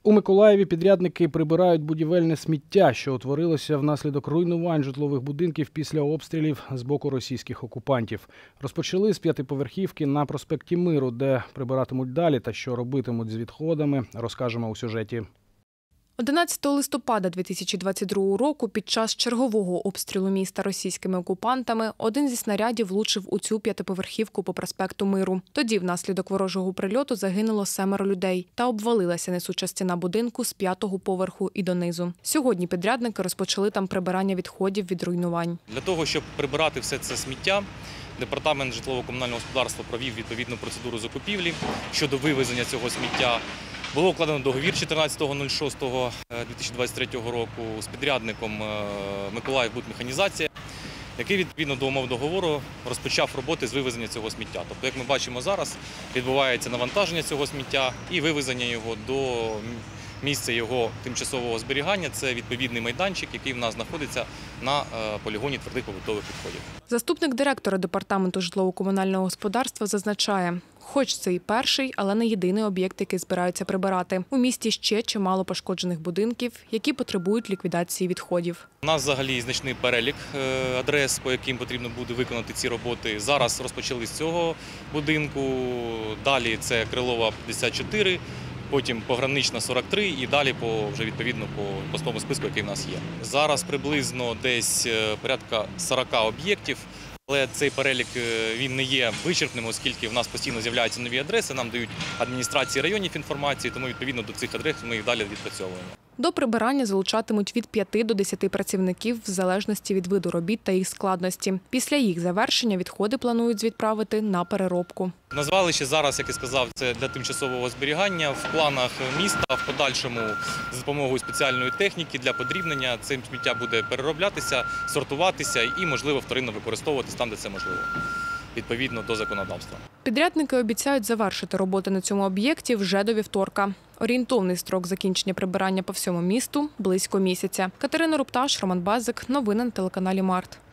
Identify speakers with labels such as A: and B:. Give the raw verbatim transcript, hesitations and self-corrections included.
A: У Миколаєві підрядники прибирають будівельне сміття, що утворилося внаслідок руйнувань житлових будинків після обстрілів з боку російських окупантів. Розпочали з п'ятиповерхівки на проспекті Миру, де прибиратимуть далі та що робитимуть з відходами, розкажемо у сюжеті.
B: одинадцятого листопада дві тисячі двадцять другого року під час чергового обстрілу міста російськими окупантами один зі снарядів влучив у цю п'ятиповерхівку по проспекту Миру. Тоді внаслідок ворожого прильоту загинуло семеро людей та обвалилася несуча стіна будинку з п'ятого поверху і донизу. Сьогодні підрядники розпочали там прибирання відходів від руйнувань.
C: Для того, щоб прибирати все це сміття, департамент житлово-комунального господарства провів відповідну процедуру закупівлі щодо вивезення цього сміття. Було укладено договір чотирнадцятого шостого дві тисячі двадцять третього року з підрядником «Миколаївбудмеханізація», який відповідно до умов договору розпочав роботи з вивезення цього сміття. Тобто, як ми бачимо зараз, відбувається навантаження цього сміття і вивезення його до місця його тимчасового зберігання. Це відповідний майданчик, який в нас знаходиться на полігоні твердих побутових відходів.
B: Заступник директора департаменту житлово-комунального господарства зазначає, хоч це і перший, але не єдиний об'єкт, який збираються прибирати. У місті ще чимало пошкоджених будинків, які потребують ліквідації відходів.
C: У нас взагалі значний перелік адрес, по яким потрібно буде виконати ці роботи. Зараз розпочали з цього будинку, далі це Крилова п'ятдесят чотири, потім Погранична сорок три і далі по, вже відповідно по, по тому списку, який в нас є. Зараз приблизно десь порядка сорока об'єктів. Але цей перелік він не є вичерпним, оскільки в нас постійно з'являються нові адреси, нам дають адміністрації районів інформації, тому відповідно до цих адрес ми їх далі відпрацьовуємо.
B: До прибирання залучатимуть від п'яти до десяти працівників в залежності від виду робіт та їх складності. Після їх завершення відходи планують відправити на переробку.
C: На звалище зараз, як я сказав, це для тимчасового зберігання. В планах міста в подальшому за допомогою спеціальної техніки для подрібнення цим сміття буде перероблятися, сортуватися і, можливо, вторинно використовуватись там, де це можливо, відповідно до законодавства.
B: Підрядники обіцяють завершити роботи на цьому об'єкті вже до вівторка. Орієнтовний строк закінчення прибирання по всьому місту – близько місяця. Катерина Рупташ, Роман Базик. Новини на телеканалі Март.